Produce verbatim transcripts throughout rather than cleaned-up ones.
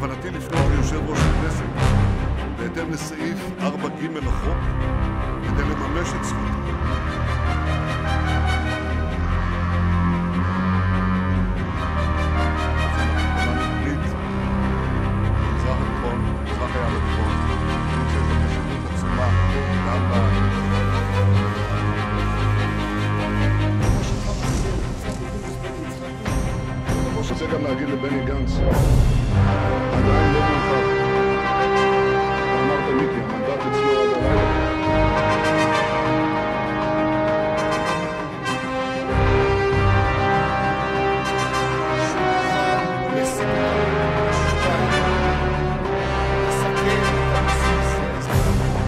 בכוונתי לפנות ליושב ראש הכנסת בהתאם לסעיף ארבע ג' לחוק כדי לממש את זכותי. אני רוצה גם להגיד לבני גנץ, עדיין לא מאוחר. אמרת מיקי, המנדט אצלו עד הלילה.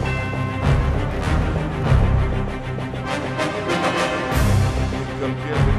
מתגלגל